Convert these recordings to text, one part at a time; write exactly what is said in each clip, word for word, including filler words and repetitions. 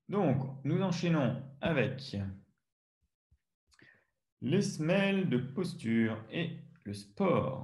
Donc, nous enchaînons avec les semelles de posture et le sport.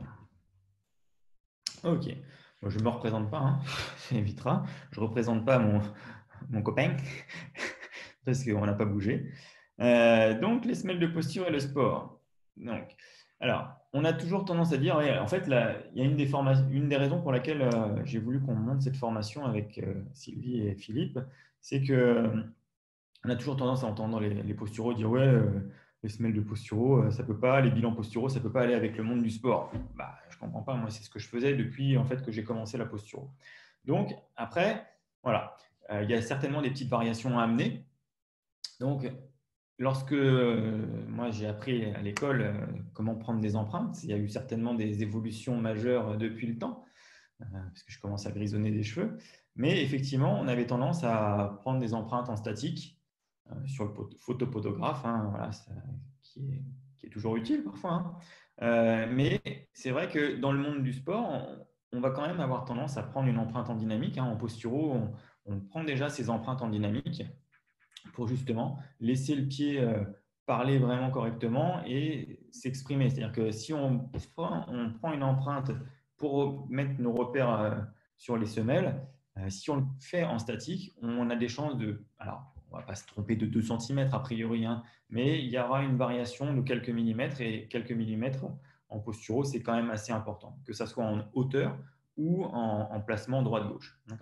Ok, bon, je ne me représente pas, hein. Ça évitera. Je ne représente pas mon, mon copain parce qu'on n'a pas bougé. Euh, donc, les semelles de posture et le sport. Donc, alors, on a toujours tendance à dire, ouais, en fait, là, il y a une des, forma- une des raisons pour laquelle euh, j'ai voulu qu'on monte cette formation avec euh, Sylvie et Philippe, c'est que on a toujours tendance à entendre les, les posturaux dire ouais, euh, les semelles de posturaux, euh, ça peut pas, les bilans posturaux, ça peut pas aller avec le monde du sport. Bah, je comprends pas, moi c'est ce que je faisais depuis en fait que j'ai commencé la posturo. Donc après, voilà, euh, il y a certainement des petites variations à amener. Donc lorsque euh, moi j'ai appris à l'école euh, comment prendre des empreintes, il y a eu certainement des évolutions majeures depuis le temps, euh, parce que je commence à grisonner des cheveux. Mais effectivement, on avait tendance à prendre des empreintes en statique euh, sur le photopodographe, hein, voilà, ça, qui, est, qui, est, toujours utile parfois. Hein. Euh, mais c'est vrai que dans le monde du sport, on, on, va quand même avoir tendance à prendre une empreinte en dynamique. Hein, en posturo, on, on, prend déjà ces empreintes en dynamique pour justement laisser le pied euh, parler vraiment correctement et s'exprimer. C'est-à-dire que si on, on, prend une empreinte pour mettre nos repères euh, sur les semelles, euh, si on le fait en statique, on a des chances de… Alors, on ne va pas se tromper de deux centimètres a priori, hein, mais il y aura une variation de quelques millimètres et quelques millimètres en posturo, c'est quand même assez important, que ça soit en hauteur ou en, en placement droite-gauche. D'accord ?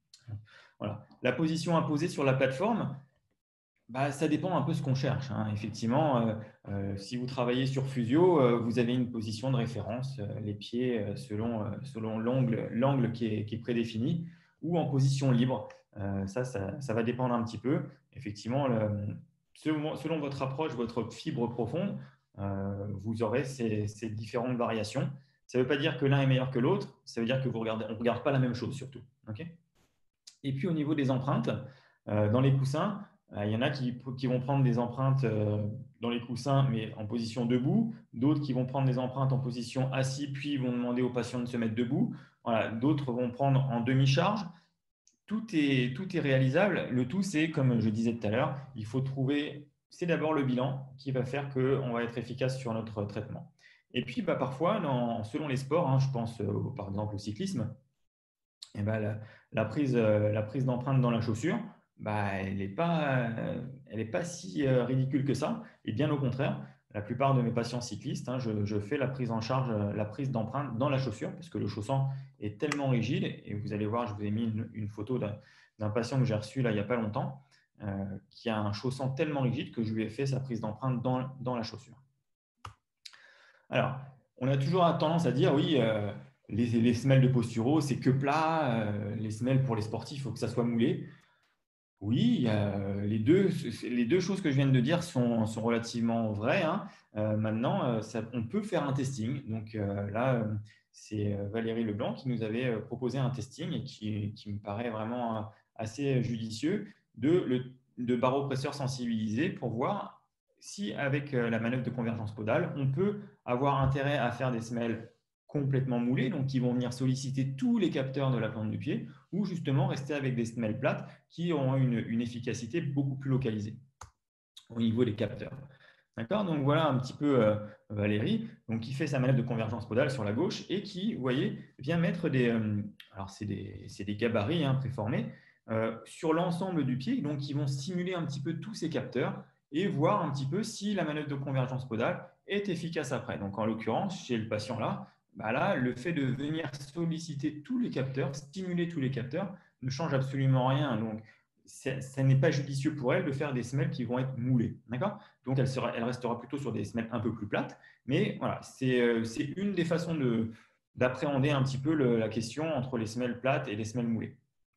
Voilà. La position imposée sur la plateforme, bah, ça dépend un peu ce qu'on cherche. Hein. Effectivement, euh, euh, si vous travaillez sur Fusio, euh, vous avez une position de référence, euh, les pieds euh, selon, euh, selon l'angle, l'angle qui est, qui est prédéfini, ou en position libre. Euh, ça, ça, ça va dépendre un petit peu. Effectivement, le, selon, selon votre approche, votre fibre profonde, euh, vous aurez ces, ces différentes variations. Ça ne veut pas dire que l'un est meilleur que l'autre, ça veut dire que vous regardez, on ne regarde pas la même chose surtout. Okay. Et puis au niveau des empreintes, euh, dans les coussins, euh, il y en a qui, qui vont prendre des empreintes euh, dans les coussins, mais en position debout. D'autres qui vont prendre des empreintes en position assis, puis vont demander aux patients de se mettre debout. Voilà. D'autres vont prendre en demi-charge. Tout est, tout est réalisable. Le tout, c'est, comme je disais tout à l'heure, il faut trouver, c'est d'abord le bilan qui va faire qu'on va être efficace sur notre traitement. Et puis, bah, parfois, dans, selon les sports, hein, je pense euh, par exemple au cyclisme, et ben, la, la prise, euh, la prise d'empreinte dans la chaussure, bah, elle n'est pas, euh, elle est pas si euh, ridicule que ça. Et bien au contraire, la plupart de mes patients cyclistes, hein, je, je, fais la prise en charge, euh, la prise d'empreinte dans la chaussure, parce que le chausson est tellement rigide. Et vous allez voir, je vous ai mis une, une photo d'un, d'un patient que j'ai reçu là, il n'y a pas longtemps, euh, qui a un chausson tellement rigide que je lui ai fait sa prise d'empreinte dans, dans la chaussure. Alors, on a toujours tendance à dire, oui, euh, les, les semelles de posturo, c'est que plat, euh, les semelles pour les sportifs, il faut que ça soit moulé. Oui, euh, les, deux, les deux choses que je viens de dire sont, sont relativement vraies. Hein. Euh, maintenant, euh, ça, on peut faire un testing. Donc euh, là, euh, c'est Valérie Leblanc qui nous avait euh, proposé un testing et qui, qui me paraît vraiment euh, assez judicieux de, le, de baropresseur sensibilisé pour voir si, avec euh, la manœuvre de convergence podale, on peut avoir intérêt à faire des semelles complètement moulées, donc qui vont venir solliciter tous les capteurs de la plante du pied, ou justement rester avec des semelles plates qui ont une, une efficacité beaucoup plus localisée au niveau des capteurs. D'accord. Donc voilà un petit peu euh, Valérie, donc qui fait sa manœuvre de convergence podale sur la gauche et qui, vous voyez, vient mettre des, euh, alors c'est des, c'est des gabarits hein, préformés euh, sur l'ensemble du pied, donc qui vont stimuler un petit peu tous ces capteurs et voir un petit peu si la manœuvre de convergence podale est efficace après. Donc en l'occurrence, chez le patient là, bah là, le fait de venir solliciter tous les capteurs, stimuler tous les capteurs, ne change absolument rien. Donc, ça n'est pas judicieux pour elle de faire des semelles qui vont être moulées. D'accord. Donc, elle, sera, elle restera plutôt sur des semelles un peu plus plates. Mais voilà, c'est euh, une des façons de, d'appréhender un petit peu le, la question entre les semelles plates et les semelles moulées.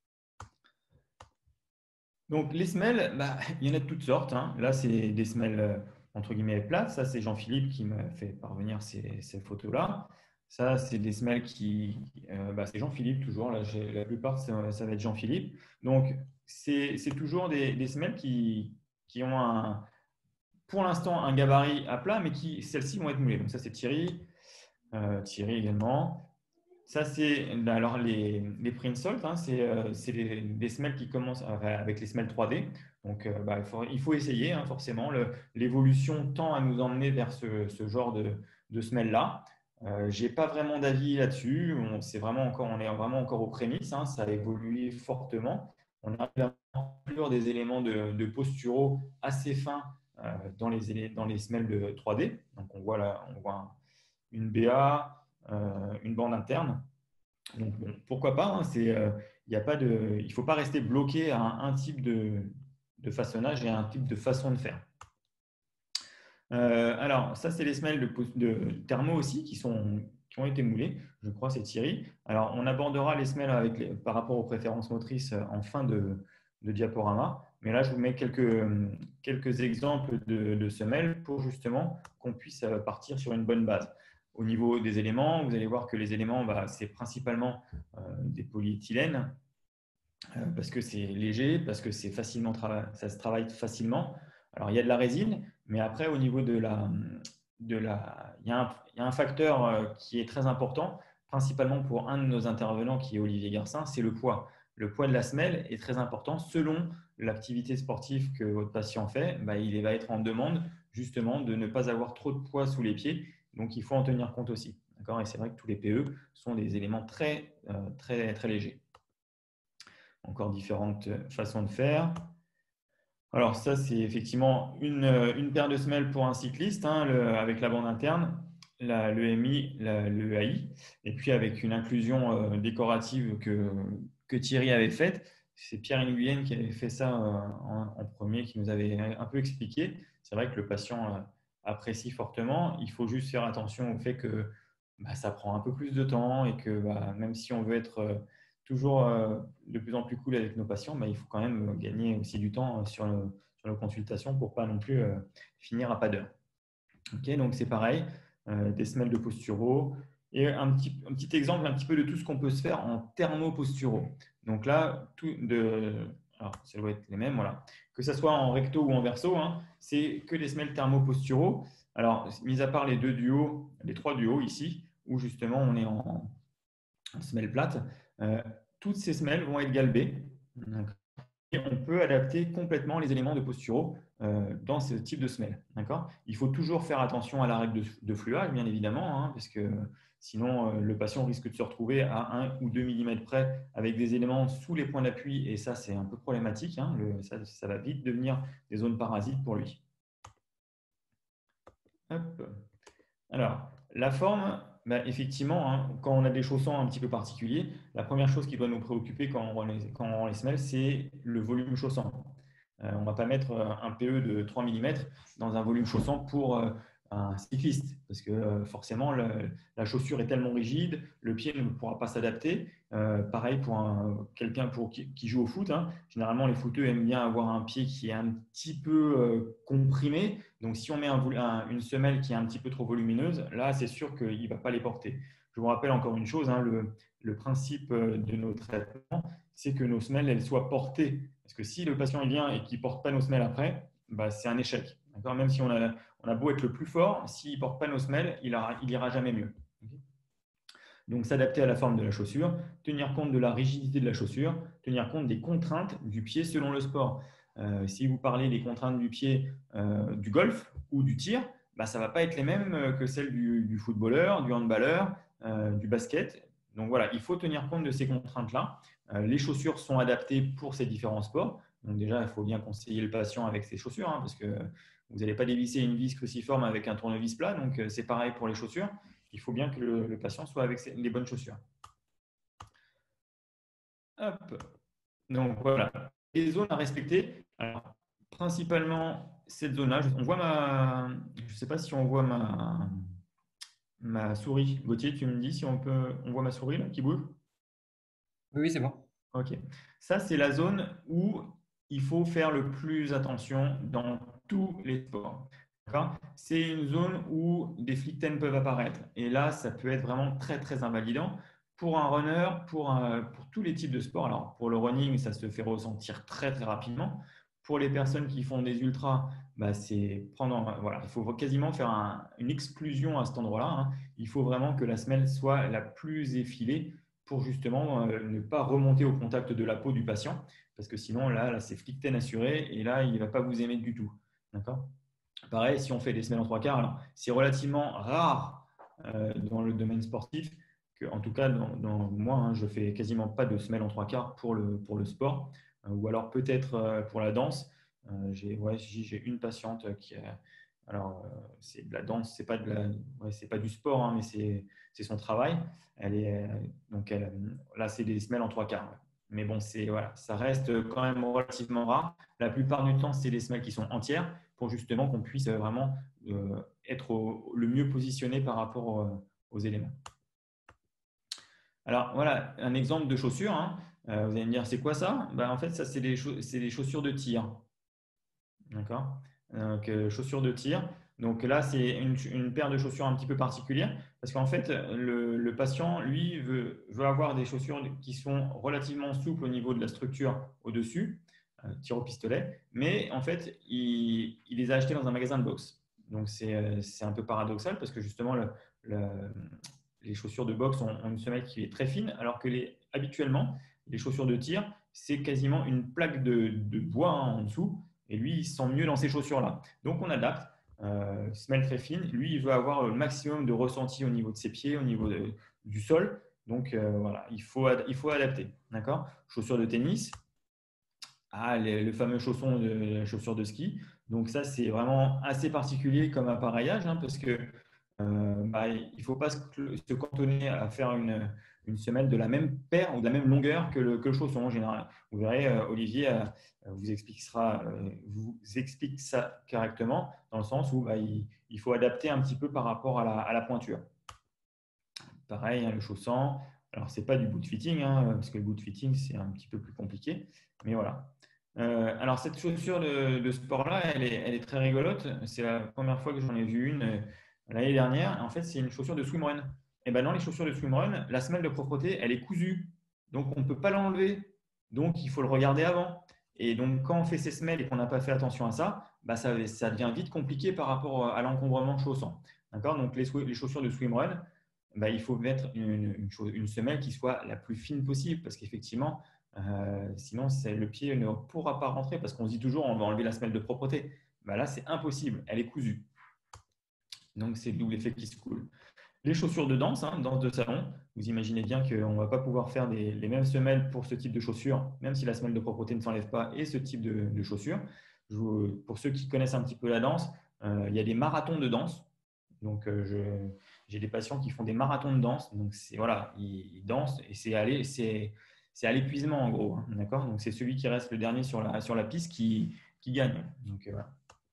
Donc, les semelles, bah, il y en a de toutes sortes. Hein. Là, c'est des semelles euh, entre guillemets plates. Ça, c'est Jean-Philippe qui m'a fait parvenir ces, ces photos-là. Ça, c'est des semelles qui… Euh, bah, c'est Jean-Philippe toujours. Là, la plupart, ça, ça va être Jean-Philippe. Donc, c'est toujours des, des semelles qui, qui ont un, pour l'instant un gabarit à plat, mais qui celles-ci vont être moulées. Donc ça, c'est Thierry. Euh, Thierry également. Ça, c'est alors les, les print salt, hein, c'est euh, c'est les, des semelles qui commencent avec avec les semelles trois D. Donc, euh, bah, il faut, il faut essayer, hein, forcément. Le- L'évolution tend à nous emmener vers ce, ce genre de, de semelles-là. Euh, j'ai pas vraiment d'avis là-dessus. On, c'est vraiment encore, on est vraiment encore aux prémices, hein, ça a évolué fortement. On arrive à inclure des éléments de, de posturaux assez fins euh, dans les, élé- dans les semelles de trois D. Donc, on voit là, on voit un- une B A, euh, une bande interne. Donc, bon, pourquoi pas, hein, c'est, euh, il y a pas de, il ne faut pas rester bloqué à un, un type de, de façonnage et à un type de façon de faire. Euh, alors, ça, c'est les semelles de, pos- de thermo aussi qui, sont, qui ont été moulées. Je crois, c'est Thierry. Alors, on abordera les semelles avec les- par rapport aux préférences motrices euh, en fin de, de diaporama. Mais là, je vous mets quelques, quelques exemples de, de semelles pour justement qu'on puisse euh, partir sur une bonne base. Au niveau des éléments, vous allez voir que les éléments, bah, c'est principalement euh, des polyéthylènes euh, parce que c'est léger, parce que c'est facilement trava- ça se travaille facilement. Alors, il y a de la résine, mais après, au niveau de la, de la, il y a un, il y a un facteur euh, qui est très important, principalement pour un de nos intervenants qui est Olivier Garcin, c'est le poids. Le poids de la semelle est très important selon l'activité sportive que votre patient fait. Bah, il va être en demande justement de ne pas avoir trop de poids sous les pieds, donc il faut en tenir compte aussi. D'accord. Et c'est vrai que tous les P E sont des éléments très, euh, très, très légers. Encore différentes façons de faire. Alors ça, c'est effectivement une, une paire de semelles pour un cycliste, hein, le- avec la bande interne, la- le M I, la- le A I, et puis avec une inclusion euh, décorative que, que Thierry avait faite. C'est Pierre Nguyen qui avait fait ça euh, en, en premier, qui nous avait un peu expliqué. C'est vrai que le patient euh, apprécie fortement. Il faut juste faire attention au fait que bah, ça prend un peu plus de temps et que bah, même si on veut être euh, toujours euh, de plus en plus cool avec nos patients, bah, il faut quand même gagner aussi du temps euh, sur, le, sur nos consultations pour pas non plus euh, finir à pas d'heure. Ok, donc c'est pareil, euh, des semelles de posturaux et un petit, un petit exemple un petit peu de tout ce qu'on peut se faire en thermoposturaux. Donc là, tout de, alors ça doit être les mêmes, voilà. Que ce soit en recto ou en verso, hein, c'est que des semelles thermoposturaux. Alors, mis à part les deux duos, les trois duos ici, où justement on est en, semelles plates, euh, toutes ces semelles vont être galbées. Donc, et on peut adapter complètement les éléments de posturaux euh, dans ce type de semelle. Il faut toujours faire attention à la règle de, de fluage, bien évidemment, hein, parce que sinon euh, le patient risque de se retrouver à un ou deux millimètres près avec des éléments sous les points d'appui, et ça c'est un peu problématique. Hein, le, ça, ça va vite devenir des zones parasites pour lui. Hop. Alors, la forme, bah, effectivement, hein, quand on a des chaussons un petit peu particuliers, la première chose qui doit nous préoccuper quand on rend les, quand on rend les semelles, c'est le volume chaussant. Euh, on ne va pas mettre euh, un P E de trois millimètres dans un volume chaussant pour euh, un cycliste, parce que euh, forcément, le, la chaussure est tellement rigide, le pied ne pourra pas s'adapter. Euh, pareil pour un, quelqu'un pour, qui, qui, joue au foot. Hein. Généralement, les footeux aiment bien avoir un pied qui est un petit peu euh, comprimé. Donc, si on met un, un, une semelle qui est un petit peu trop volumineuse, là, c'est sûr qu'il ne va pas les porter. Je vous rappelle encore une chose, hein, le, le principe de nos traitements, c'est que nos semelles, elles soient portées. Parce que si le patient vient et qu'il ne porte pas nos semelles après, bah, c'est un échec. Même si on a, on a beau être le plus fort, s'il ne porte pas nos semelles, il n'ira jamais mieux. Donc, s'adapter à la forme de la chaussure, tenir compte de la rigidité de la chaussure, tenir compte des contraintes du pied selon le sport. Euh, si vous parlez des contraintes du pied euh, du golf ou du tir, bah, ça ne va pas être les mêmes que celles du, du footballeur, du handballeur, euh, du basket. Donc voilà, il faut tenir compte de ces contraintes-là. Euh, les chaussures sont adaptées pour ces différents sports. Donc déjà, il faut bien conseiller le patient avec ses chaussures, hein, parce que vous n'allez pas dévisser une vis cruciforme avec un tournevis plat. Donc euh, c'est pareil pour les chaussures. Il faut bien que le, le patient soit avec ses, les bonnes chaussures. Hop. Donc voilà, les zones à respecter. Alors, principalement cette zone-là. On voit ma, je ne sais pas si on voit ma, ma souris. Gauthier, tu me dis si on peut, on voit ma souris là qui bouge. Oui, oui, c'est bon. Ok. Ça, c'est la zone où il faut faire le plus attention dans tous les sports. C'est une zone où des flics peuvent apparaître. Et là, ça peut être vraiment très, très invalidant pour un runner, pour, un- pour tous les types de sports. Alors, pour le running, ça se fait ressentir très, très rapidement. Pour les personnes qui font des ultras, bah, c'est prendre, voilà, il faut quasiment faire un, une exclusion à cet endroit-là, hein. Il faut vraiment que la semelle soit la plus effilée pour justement euh, ne pas remonter au contact de la peau du patient, parce que sinon, là, là c'est flicten assuré et là, il ne va pas vous aimer du tout. D'accord? Pareil, si on fait des semelles en trois quarts, alors c'est relativement rare euh, dans le domaine sportif, que, en tout cas, dans, dans moi, hein, je fais quasiment pas de semelles en trois quarts pour le, pour le sport, euh, ou alors peut-être euh, pour la danse. Euh, j'ai ouais, j'ai une patiente qui a, alors euh, c'est de la danse, c'est pas de la, ouais, c'est pas du sport, hein, mais c'est c'est son travail. Elle est donc elle, là c'est des semelles en trois quarts. Ouais. Mais bon, c'est voilà, ça reste quand même relativement rare. La plupart du temps, c'est des semelles qui sont entières pour justement qu'on puisse vraiment euh, être au, le mieux positionné par rapport aux, aux éléments. Alors voilà, un exemple de chaussures, hein. Euh, vous allez me dire, c'est quoi ça? Ben, en fait, ça, c'est des, chauss des chaussures de tir. D'accord? Donc, euh, chaussures de tir. Donc là, c'est une, une, paire de chaussures un petit peu particulière parce qu'en fait, le, le, patient, lui, veut, veut avoir des chaussures qui sont relativement souples au niveau de la structure au-dessus, euh, tir au pistolet, mais en fait, il, il, les a achetées dans un magasin de boxe. Donc, c'est un peu paradoxal parce que justement, le, le, les chaussures de boxe ont, ont une semelle qui est très fine, alors que les, habituellement, les chaussures de tir, c'est quasiment une plaque de, de bois hein, en dessous. Et lui, il se sent mieux dans ces chaussures-là. Donc, on adapte. Euh, semelle très fine. Lui, il veut avoir le maximum de ressenti au niveau de ses pieds, au niveau de, du sol. Donc, euh, voilà, il faut, il faut adapter. D'accord? Chaussures de tennis. Ah, les, le fameux chausson de chaussures de ski. Donc, ça, c'est vraiment assez particulier comme appareillage hein, parce que euh, bah, il ne faut pas se, se cantonner à faire une, une semelle de la même paire ou de la même longueur que le, que le chausson en général. Vous verrez, euh, Olivier euh, vous, expliquera, euh, vous explique ça correctement dans le sens où bah, il, il, faut adapter un petit peu par rapport à la, à la pointure. Pareil, hein, le chausson. Alors, ce n'est pas du boot fitting, hein, parce que le boot fitting, c'est un petit peu plus compliqué. Mais voilà. Euh, alors, cette chaussure de, de sport-là, elle est, elle est très rigolote. C'est la première fois que j'en ai vu une euh, l'année dernière. En fait, c'est une chaussure de swimrun. Et ben dans les chaussures de swimrun, la semelle de propreté, elle est cousue. Donc, on ne peut pas l'enlever. Donc, il faut le regarder avant. Et donc, quand on fait ces semelles et qu'on n'a pas fait attention à ça, bah, ça, ça devient vite compliqué par rapport à l'encombrement chaussant. D'accord? Donc, les, les chaussures de swimrun, bah, il faut mettre une, une, chose, une semelle qui soit la plus fine possible parce qu'effectivement, euh, sinon le pied ne pourra pas rentrer parce qu'on se dit toujours on va enlever la semelle de propreté. Bah, là, c'est impossible, elle est cousue. Donc, c'est le double effet qui se coule. Les chaussures de danse, hein, danse de salon, vous imaginez bien qu'on ne va pas pouvoir faire des, les mêmes semelles pour ce type de chaussures, même si la semelle de propreté ne s'enlève pas, et ce type de, de chaussures. Je vous, pour ceux qui connaissent un petit peu la danse, euh, il y a des marathons de danse. Donc, euh, j'ai des patients qui font des marathons de danse. Donc, voilà, ils, ils dansent et c'est à l'épuisement en gros. Hein, d'accord? Donc, c'est celui qui reste le dernier sur la, sur la piste qui, qui gagne. Donc, euh, voilà.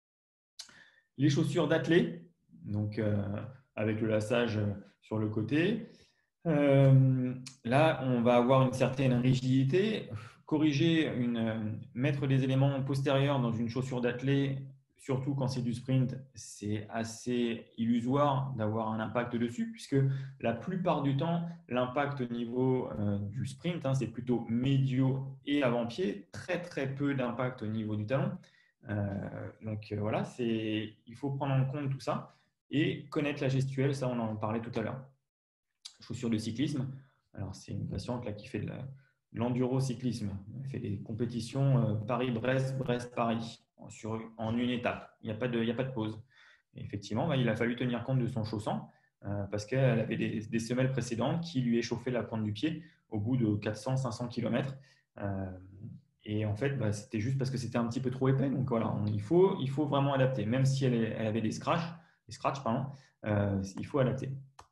Les chaussures d'athlée, donc euh, avec le lassage sur le côté. Euh, là, on va avoir une certaine rigidité. Corriger, une, mettre des éléments postérieurs dans une chaussure d'athlée, surtout quand c'est du sprint, c'est assez illusoire d'avoir un impact dessus, puisque la plupart du temps, l'impact au niveau euh, du sprint, hein, c'est plutôt médio et avant-pied, très très peu d'impact au niveau du talon. Euh, donc euh, voilà, il faut prendre en compte tout ça et connaître la gestuelle, ça on en parlait tout à l'heure. Chaussures de cyclisme, alors c'est une patiente là, qui fait de l'enduro-cyclisme, elle fait des compétitions euh, Paris-Brest, Brest-Paris sur, en une étape, il n'y a, a pas de pause. Et effectivement, bah, il a fallu tenir compte de son chausson euh, parce qu'elle avait des, des, semelles précédentes qui lui échauffaient la pointe du pied au bout de quatre cents à cinq cents kilomètres. Euh, Et en fait, bah, c'était juste parce que c'était un petit peu trop épais. Donc voilà, on, il, faut, il faut vraiment adapter. Même si elle, est, elle avait des scratchs, des scratchs pardon, euh, il faut adapter.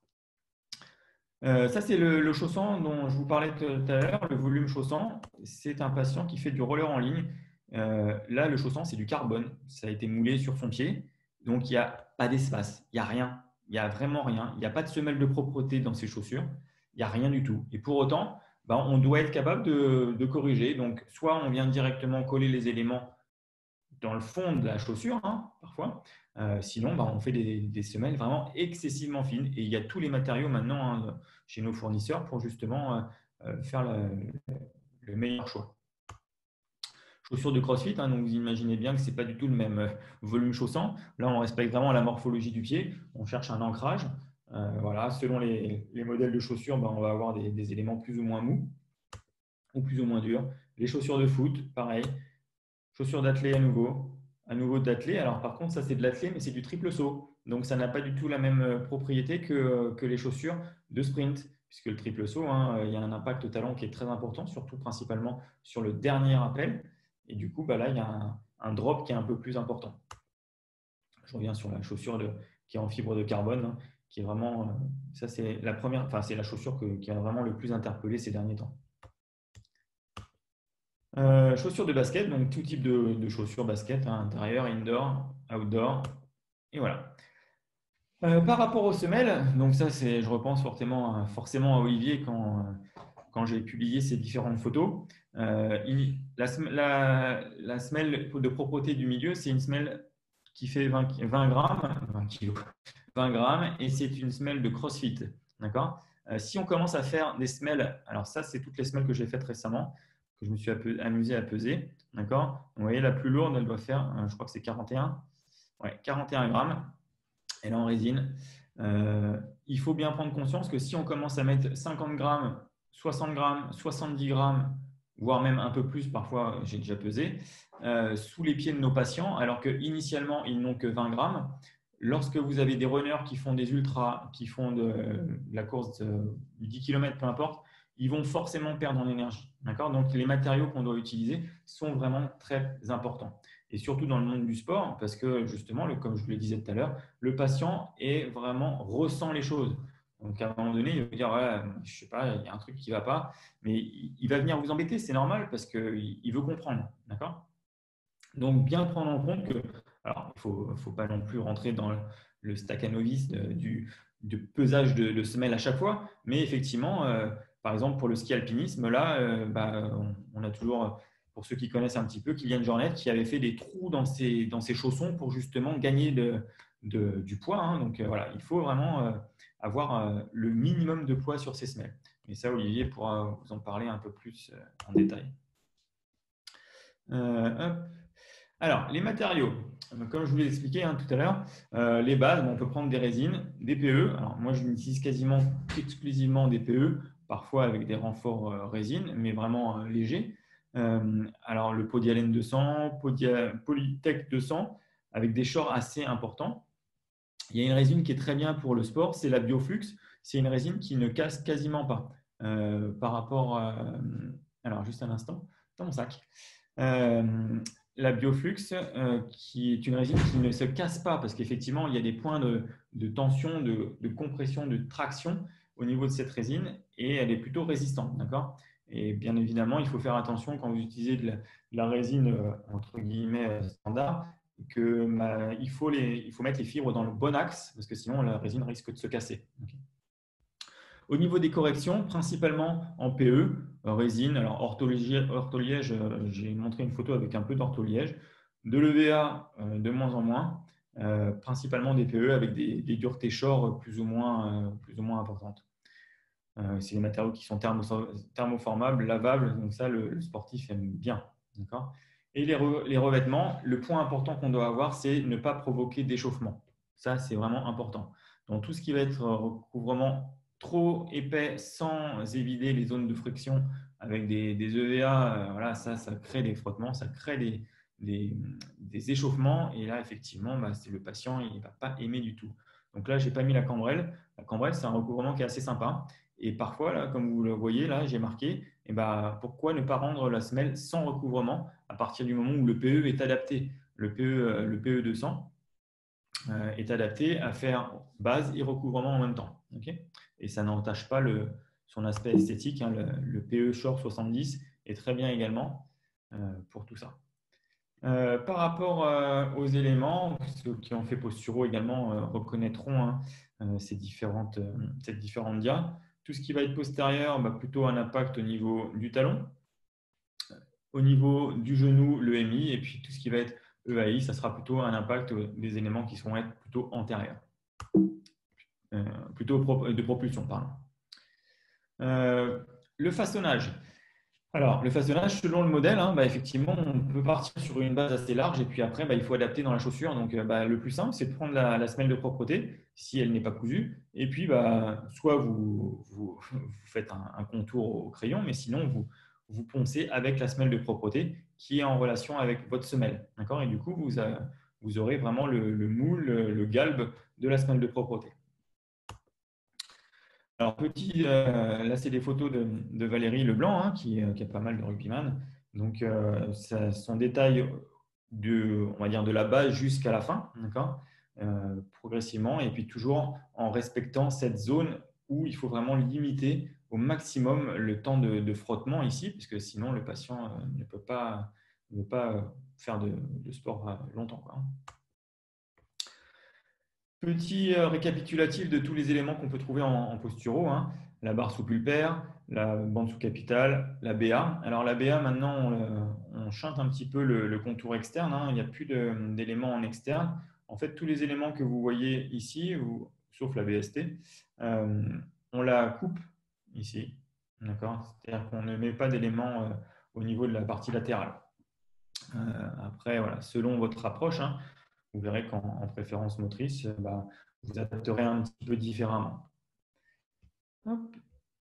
Euh, ça, c'est le, le chausson dont je vous parlais tout à l'heure, le volume chausson. C'est un patient qui fait du roller en ligne. Euh, là, le chausson, c'est du carbone. Ça a été moulé sur son pied. Donc, il n'y a pas d'espace. Il n'y a rien. Il n'y a vraiment rien. Il n'y a pas de semelle de propreté dans ces chaussures. Il n'y a rien du tout. Et pour autant, ben, on doit être capable de, de corriger. Donc, soit on vient directement coller les éléments dans le fond de la chaussure, hein, parfois. Euh, sinon, bah, on fait des, des semelles vraiment excessivement fines. Et il y a tous les matériaux maintenant hein, chez nos fournisseurs pour justement euh, faire le, le meilleur choix. Chaussures de CrossFit, hein, donc vous imaginez bien que ce n'est pas du tout le même euh, volume chaussant. Là, on respecte vraiment la morphologie du pied. On cherche un ancrage. Euh, voilà, selon les, les modèles de chaussures, ben, on va avoir des, des éléments plus ou moins mous ou plus ou moins durs. Les chaussures de foot, pareil. Chaussures d'athlée à nouveau. À nouveau d'athlée. Alors par contre, ça c'est de l'athlée, mais c'est du triple saut. Donc ça n'a pas du tout la même euh, propriété que, euh, que les chaussures de sprint. Puisque le triple saut, hein, il y a un impact au talon qui est très important, surtout principalement sur le dernier appel. Et du coup, bah là, il y a un, un drop qui est un peu plus important. Je reviens sur la chaussure de, qui est en fibre de carbone, hein, qui est vraiment, euh, ça c'est la première, enfin c'est la chaussure que, qui a vraiment le plus interpellé ces derniers temps. Euh, chaussures de basket, donc tout type de, de chaussures basket, hein, intérieur, indoor, outdoor, et voilà. Euh, par rapport aux semelles, donc ça c'est, je repense forcément, forcément à Olivier quand, quand j'ai publié ces différentes photos. Euh, il- la, sem- la, la semelle de propreté du milieu, c'est une semelle qui fait vingt, vingt grammes, vingt kilos, vingt grammes, et c'est une semelle de CrossFit. D'accord. Euh, si on commence à faire des semelles, alors ça, c'est toutes les semelles que j'ai faites récemment, que je me suis amusé à peser. D'accord. Vous voyez, la plus lourde, elle doit faire, euh, je crois que c'est quarante et un. Ouais, quarante et un grammes. Elle est en résine. Euh, il faut bien prendre conscience que si on commence à mettre cinquante grammes, soixante grammes, soixante-dix grammes, voire même un peu plus, parfois j'ai déjà pesé, euh, sous les pieds de nos patients, alors qu'initialement ils n'ont que vingt grammes, lorsque vous avez des runners qui font des ultras, qui font de, de la course de dix kilomètres, peu importe, ils vont forcément perdre en énergie. Donc les matériaux qu'on doit utiliser sont vraiment très importants. Et surtout dans le monde du sport, parce que justement, le, comme je vous le disais tout à l'heure, le patient est vraiment ressent les choses. Donc à un moment donné, il va vous dire, ouais, je sais pas, il y a un truc qui ne va pas, mais il, il va venir vous embêter, c'est normal parce qu'il il veut comprendre. D'accord. Donc bien prendre en compte que, alors il ne faut, faut pas non plus rentrer dans le, le staccanovis de, du, du pesage de, de semelles à chaque fois, mais effectivement, euh, par exemple pour le ski alpinisme, là, euh, bah, on, on a toujours, pour ceux qui connaissent un petit peu, Kylian Jornet qui avait fait des trous dans ses, dans ses chaussons pour justement gagner de, de, du poids. Hein. Donc euh, voilà, il faut vraiment euh, avoir euh, le minimum de poids sur ses semelles. Mais ça, Olivier pourra vous en parler un peu plus euh, en détail. Euh, hop. Alors, les matériaux, comme je vous l'ai expliqué hein, tout à l'heure, euh, les bases, on peut prendre des résines, des P E. Alors, moi, je n'utilise quasiment exclusivement des P E, parfois avec des renforts euh, résine, mais vraiment euh, légers. Euh, alors, le polyalène deux cents, Podia, Polytech deux cents, avec des shorts assez importants. Il y a une résine qui est très bien pour le sport, c'est la Bioflux. C'est une résine qui ne casse quasiment pas euh, par rapport à… Alors, juste un instant, dans mon sac. Euh, la Bioflux, euh, qui est une résine qui ne se casse pas parce qu'effectivement, il y a des points de, de tension, de, de, compression, de traction au niveau de cette résine et elle est plutôt résistante. D'accord. Et bien évidemment, il faut faire attention quand vous utilisez de la, de la résine euh, entre guillemets standard, que bah, il, faut les, il faut mettre les fibres dans le bon axe parce que sinon la résine risque de se casser. Okay. Au niveau des corrections, principalement en P E, euh, résine, alors ortholiège, ortholiège euh, j'ai montré une photo avec un peu d'ortholiège, de l'E V A euh, de moins en moins, euh, principalement des P E avec des, des duretés short plus ou moins, euh, plus ou moins importantes. Euh, c'est des matériaux qui sont thermo, thermoformables, lavables, donc ça le, le sportif aime bien. Et les, re, les revêtements, le point important qu'on doit avoir, c'est ne pas provoquer d'échauffement. Ça, c'est vraiment important. Donc tout ce qui va être recouvrement trop épais sans évider les zones de friction avec des, des E V A, euh, voilà, ça, ça crée des frottements, ça crée des, des, des échauffements. Et là, effectivement, bah, c'est le patient, il ne va pas aimer du tout. Donc là, je n'ai pas mis la cambrelle. La cambrelle, c'est un recouvrement qui est assez sympa. Et parfois, là, comme vous le voyez, là, j'ai marqué, eh ben, pourquoi ne pas rendre la semelle sans recouvrement à partir du moment où le P E est adapté. Le P E, le P E deux cents euh, est adapté à faire base et recouvrement en même temps. Okay, et ça n'entache pas le, son aspect esthétique. Hein, le, le P E Short soixante-dix est très bien également euh, pour tout ça. Euh, par rapport euh, aux éléments, ceux qui ont fait Posturo également euh, reconnaîtront hein, euh, ces différentes, euh, cette différente dia. Tout ce qui va être postérieur, bah, plutôt un impact au niveau du talon. Au niveau du genou, le M I. Et puis tout ce qui va être E A I, ça sera plutôt un impact des éléments qui vont être plutôt antérieurs. Euh, plutôt de propulsion, pardon. Euh, le façonnage. Alors, le façonnage, selon le modèle, hein, bah, effectivement, on peut partir sur une base assez large et puis après, bah, il faut adapter dans la chaussure. Donc, euh, bah, le plus simple, c'est de prendre la, la semelle de propreté si elle n'est pas cousue. Et puis, bah, soit vous, vous, vous faites un, un contour au crayon, mais sinon, vous, vous poncez avec la semelle de propreté qui est en relation avec votre semelle. D'accord? Et du coup, vous, a- vous aurez vraiment le, le moule, le, le galbe de la semelle de propreté. Alors, petit, euh, là, c'est des photos de, de Valérie Leblanc, hein, qui, euh, qui a pas mal de rugbyman. Donc, euh, ça, son détail de, on va dire, de la base jusqu'à la fin, d'accord. Euh, progressivement, et puis toujours en respectant cette zone où il faut vraiment limiter au maximum le temps de, de frottement ici, puisque sinon le patient euh, ne peut pas, ne peut pas faire de, de sport euh, longtemps, quoi. Petit euh, récapitulatif de tous les éléments qu'on peut trouver en, en posturo, hein. La barre sous-pulpaire, la bande sous-capitale, la B A. Alors la B A, maintenant, on, le- on chante un petit peu le, le contour externe, hein. Il n'y a plus de- d'éléments en externe. En fait, tous les éléments que vous voyez ici, ou- sauf la B S T, euh, on la coupe ici. D'accord? C'est-à-dire qu'on ne met pas d'éléments euh, au niveau de la partie latérale. Euh, après, voilà, selon votre approche, hein, vous verrez qu'en en préférence motrice, bah, vous adapterez un petit peu différemment. Hop.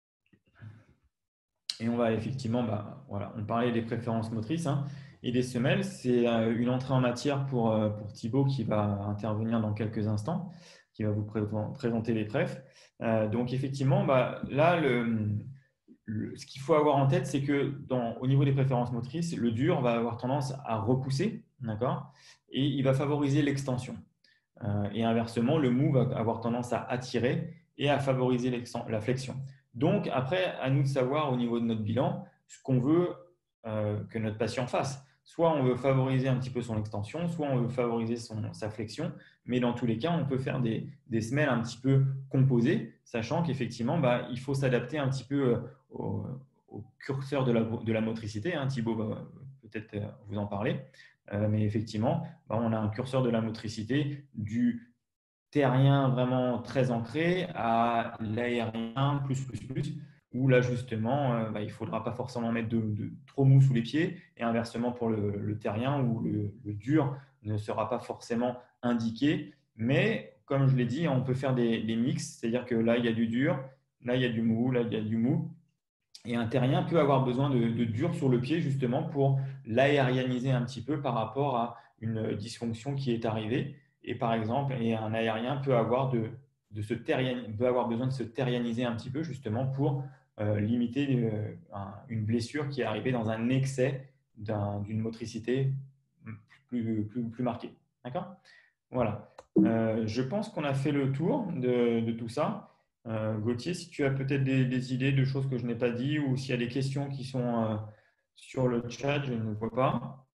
Et on va effectivement, bah, voilà, on parlait des préférences motrices, hein, et des semelles. C'est euh, une entrée en matière pour, euh, pour Thibaut qui va intervenir dans quelques instants, qui va vous pré présenter les préfs. Euh, donc effectivement, bah, là, le, le- ce qu'il faut avoir en tête, c'est que dans, au niveau des préférences motrices, le dur va avoir tendance à repousser, d'accord, et il va favoriser l'extension. Euh, et inversement, le mou va avoir tendance à attirer et à favoriser la flexion. Donc, après, à nous de savoir au niveau de notre bilan ce qu'on veut euh, que notre patient fasse. Soit on veut favoriser un petit peu son extension, soit on veut favoriser son, sa flexion. Mais dans tous les cas, on peut faire des, des semelles un petit peu composées, sachant qu'effectivement, bah, il faut s'adapter un petit peu euh, au, au curseur de la, de la motricité. Hein. Thibaut va peut-être euh, vous en parler. Euh, mais effectivement, bah, on a un curseur de la motricité du terrien vraiment très ancré à l'aérien plus, plus, plus, où là justement, euh, bah, il ne faudra pas forcément mettre de, de trop mou sous les pieds, et inversement pour le, le terrien où le, le dur ne sera pas forcément indiqué. Mais comme je l'ai dit, on peut faire des, des mix, c'est-à-dire que là, il y a du dur, là, il y a du mou, là, il y a du mou. Et un terrien peut avoir besoin de, de dur sur le pied justement pour l'aérianiser un petit peu par rapport à une dysfonction qui est arrivée. Et par exemple, et un aérien peut avoir, de, de se terrian, peut avoir besoin de se terrianiser un petit peu justement pour euh, limiter euh, un, une blessure qui est arrivée dans un excès d'une motricité plus, plus, plus marquée. D'accord? Voilà. Euh, je pense qu'on a fait le tour de, de tout ça. Euh, Gauthier, si tu as peut-être des, des idées de choses que je n'ai pas dit ou s'il y a des questions qui sont euh, sur le chat, je ne vois pas.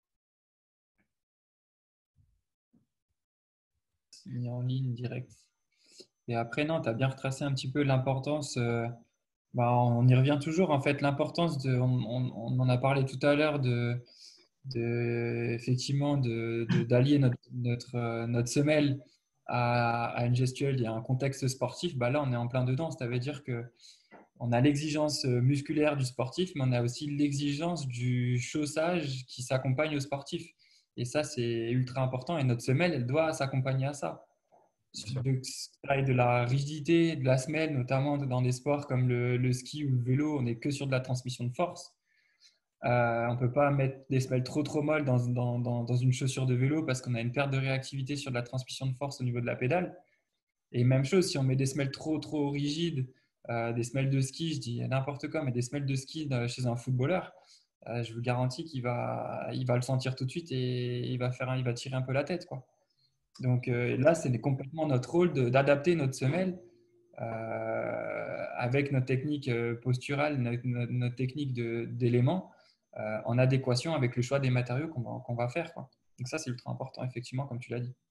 Mis en ligne direct. Et après, non, tu as bien retracé un petit peu l'importance. euh, bah, on y revient toujours, en fait, l'importance de. On, on- on en a parlé tout à l'heure de, de, effectivement, de, de- d'allier notre, notre, euh, notre semelle à, à une gestuelle et à un contexte sportif. Bah, là, on est en plein dedans. Ça veut dire que on a l'exigence musculaire du sportif, mais on a aussi l'exigence du chaussage qui s'accompagne au sportif. Et ça, c'est ultra important. Et notre semelle, elle doit s'accompagner à ça. Bien sûr. De, de la rigidité de la semelle, notamment dans des sports comme le, le ski ou le vélo, on n'est que sur de la transmission de force. Euh, on ne peut pas mettre des semelles trop trop molles dans, dans, dans, dans une chaussure de vélo parce qu'on a une perte de réactivité sur de la transmission de force au niveau de la pédale. Et même chose, si on met des semelles trop trop rigides, euh, des semelles de ski, je dis n'importe quoi, mais des semelles de ski chez un footballeur, euh, je vous garantis qu'il va, il va le sentir tout de suite et il va, faire un- il va tirer un peu la tête, quoi. Donc euh, là, c'est complètement notre rôle de- d'adapter notre semelle euh, avec notre technique euh, posturale, notre, notre- notre technique de- d'éléments euh, en adéquation avec le choix des matériaux qu'on va, qu'on va faire, quoi. Donc ça, c'est ultra important, effectivement, comme tu l'as dit.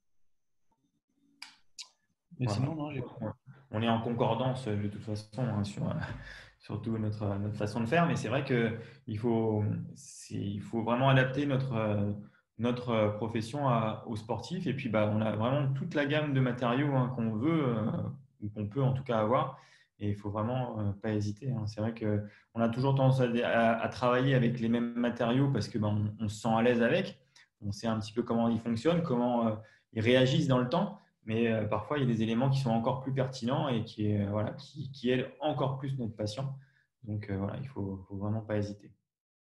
Mais Voilà. sinon, non, j'ai... On est en concordance de toute façon, hein, sur, surtout notre, notre façon de faire, mais c'est vrai qu'il faut, il faut vraiment adapter notre, notre profession à- aux sportifs. Et puis, bah, on a vraiment toute la gamme de matériaux, hein, qu'on veut, euh, ou qu'on peut en tout cas avoir. et il faut vraiment euh, pas hésiter, hein. C'est vrai qu'on a toujours tendance à, à- à travailler avec les mêmes matériaux parce que ben, on, on se sent à l'aise avec. On sait un petit peu comment ils fonctionnent, comment euh, ils réagissent dans le temps. Mais euh, parfois, il y a des éléments qui sont encore plus pertinents et qui, euh, voilà, qui, qui aident encore plus notre patient. Donc euh, voilà, il ne faut, faut vraiment pas hésiter.